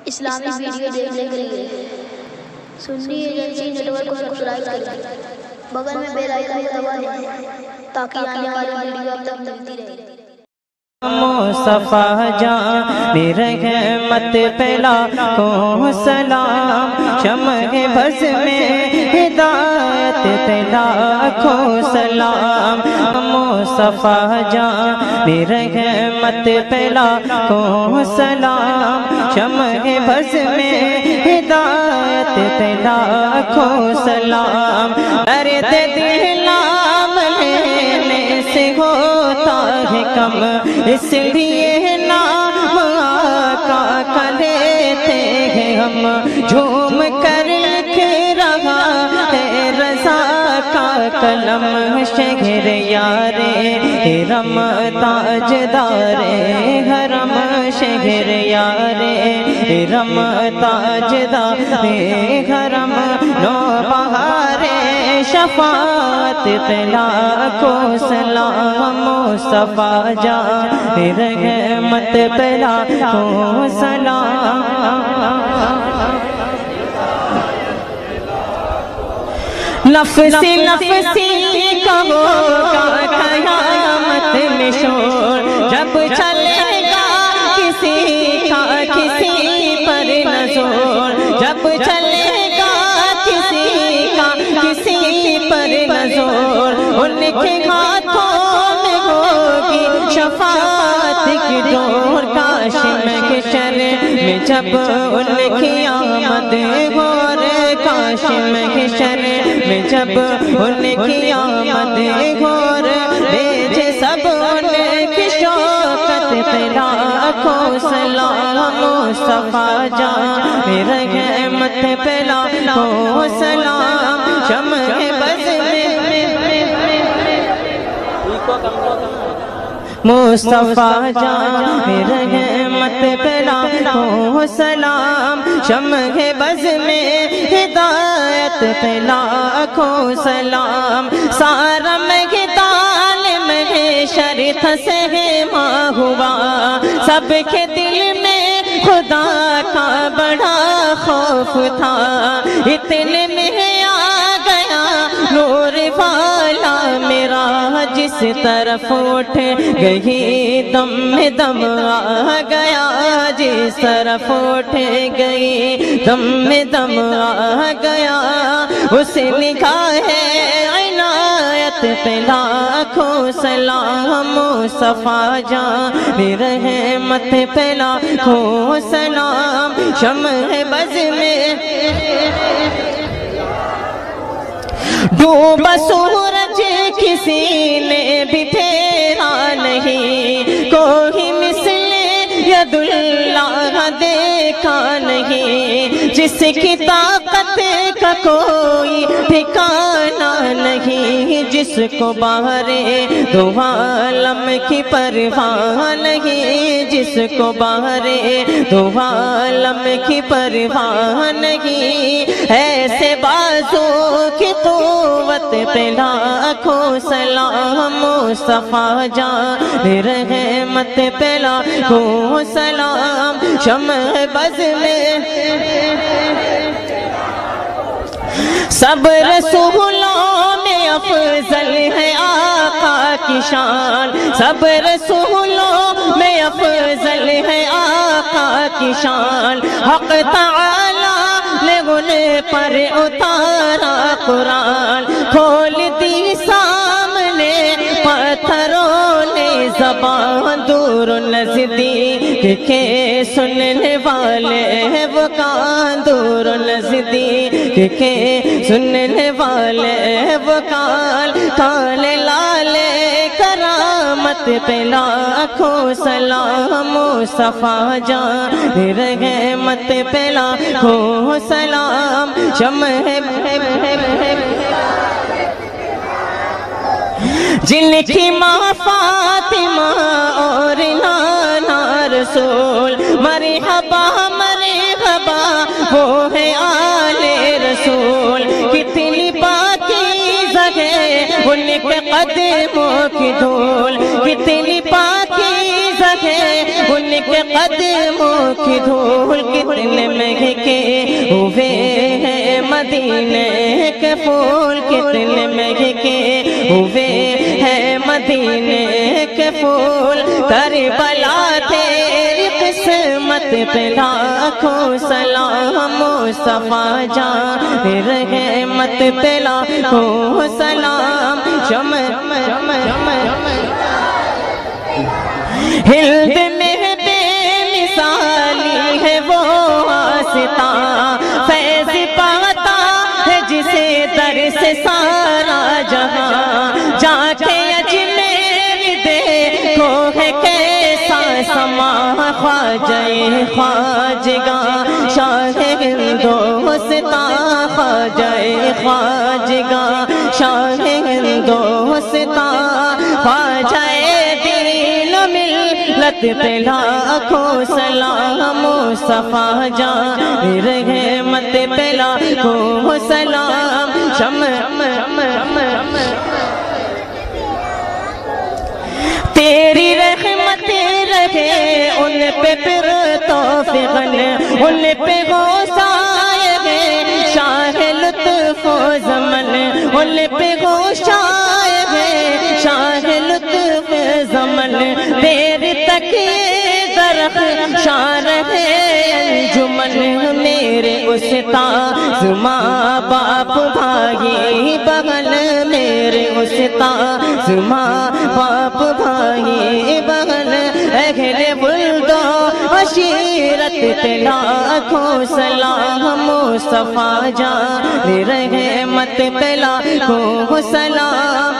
اسلامی ویڈیو دیکھنے کے لیے سنی ایجنسی نیٹ ورک کو سبسکرائب کریں، بغل میں بیل آئیکن کو دبا دیں تاکہ آنے والی ویڈیو آپ تک ملتی رہے۔ مصطفیٰ جان رحمت پھیلا کو سلام، شمع بز میں ہدایت پھیلا کو سلام۔ مصطفیٰ جان رحمت پھیلا کو سلام، شمع بز میں ہدایت پھیلا کو سلام۔ درد دل نام لینے سے ہوتا ہے کم، اس لیے نام آقا کا لیتے ہیں ہم، جھوم کر لکھ رہا ہے رضا کا قلم۔ شہر یار حرم تاجدار حرم، شہر یار حرم تاجدار حرم، نوبہار شفاعت پھیلا کو سلام۔ مصطفیٰ جان رحمت پھیلا کو سلام۔ نفسی نفسی کہو گا قیامت میں شور، جب چلے گا کسی کا کسی پر نظور، جب چلے گا کسی کا کسی پر نظور، ان کے ہاتھوں میں ہوگی شفاعت کی ڈور۔ کاش محشر میں جب ان کی آمد ہو، کاش محشر میں جب ان کی آمد ہو، بھیجے سب ان کی شوکت پھیلا کو سلام۔ مصطفیٰ جان رحمت پھیلا کو سلام، شمع بز میں مصطفیٰ جان رحمت پھیلا کو سلام، شمع بز میں ہدایت پھیلا کو سلام۔ سارا مہدان محشر تھسہما ہوا، سب کے دل میں خدا کا بڑا خوف تھا، اتنے میں آ گیا نور والا میرا، جس طرف اٹھ گئی دم میں دم آ گیا، جس طرف اٹھ گئی دم میں دم آ گیا، اس نگاہ عنایت پھیلا کو سلام۔ مصطفیٰ جان رحمت پھیلا کو سلام، شمع بز میں ڈوبا سورج کسی نے بھی پھیرا نہیں، کوئی مثل ید اللہ دیکھا نہیں، جس کی طاقت کا کوئی ٹھکانہ نہیں، جس کو باہر دو عالم کی پرواہ نہیں، جس کو باہر دو عالم کی پرواہ نہیں، ایسے بازو کی قوت پھیلا کو سلام۔ مصطفیٰ جان رحمت پھیلا کو سلام، شمع بز میں سب رسولوں میں افضل ہے آقا کی شان، سب رسولوں میں افضل ہے آقا کی شان، حق تعالی نے ان پر اتارا قرآن، کھول دی سامنے پتھروں نے زبان، دور نزدیک کے سننے والے وہ کان، دور نزدیک کے سننے والے وہ کان، کالے لالے کرامت پھیلا کو سلام۔ مصطفیٰ جان رحمت پھیلا کو سلام، شمع جن کی ماں فاطمہ اور نانا رسول، مرحبا مرحبا وہ ہے آل رسول، کتنی پاکیزہ ہے ان کے قدموں کی دھول، کتنی پاکیزہ ہے ان کے قدموں کی دھول کتنے مہکے ہوئے ہیں مدینے کے پھول کتنے مہکے ہوئے ہیں مدینے کے پھول کربلا تیری قسمت پہ لاکھوں سلام مصطفیٰ جان رحمت پہ لاکھوں سلام ہلد میں بے مثالی ہے وہ آستاں فیض پاتا ہے جسے در سے سارا جہاں جا کے اجمیر دیکھو ہے کیسا سما خواجہ خواجگاں شاہ ہندوستاں خواجہ خواجگاں شاہ ہندوستاں خواجہ دین و ملت پہ لاکھوں سلام مصطفیٰ جان رحمت پہ لاکھوں سلام تیری رحمت رہے ان پہ پھر توفیقاً ان پہ غوثائے گے شاہ لطف و زمن ان پہ غوثائے گے شاہ لطف زمن تیرے تک یہ درخت شان ہے انجمن میرے استاذ ماں باپ بھائی بغل میرے استاذ ماں باپ بھائی بغل اہل ولد و عشیرت پہ لاکھوں سلام مصطفیٰ جان رحمت پہ لاکھوں سلام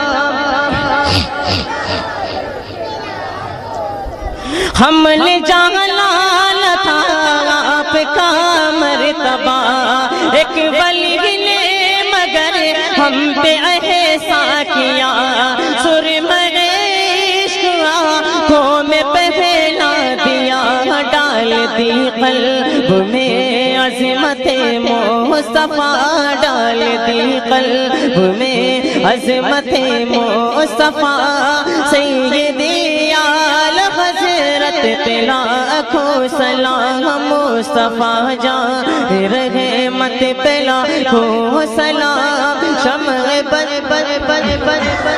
ہم نے جانا نہ تھا آپ کا مرتبہ ایک ولی نے مگر ہم پہ احسان کیا سرمہ عشق آنکھوں میں پہنا دیا ڈال دی قلب میں عظمت مصطفیٰ ڈال دی قلب میں عظمت مصطفیٰ سیدی آل حضرت پہ لاکھوں سلام مصطفیٰ جان رحمت پہ لاکھوں سلام شمع بر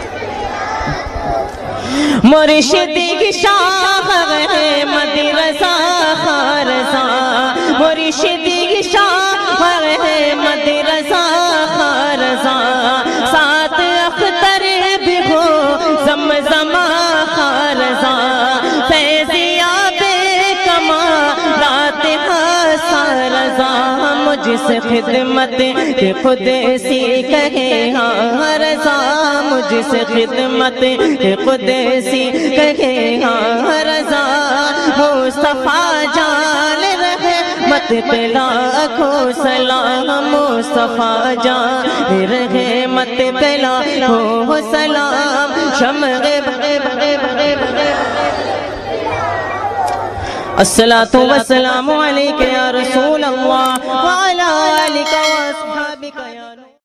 مرشدی شاہ احمد رضا خارزاں مرشدی شاہ احمد رضا خارزاں سات اختر بھی ہو زمزمہ خارزاں فیضیاب کمالات رضا مجھ سے خدمت کہ خود سی کہے ہاں رضا مجھ سے خدمت کہ خود سی کہے ہاں رضا مصطفیٰ جان رحمت پہ لاکھوں سلام مصطفیٰ جان رحمت پہ لاکھوں سلام شمع الصلاة والسلام علیک یا رسول اللہ وعلی آلک و اصحابک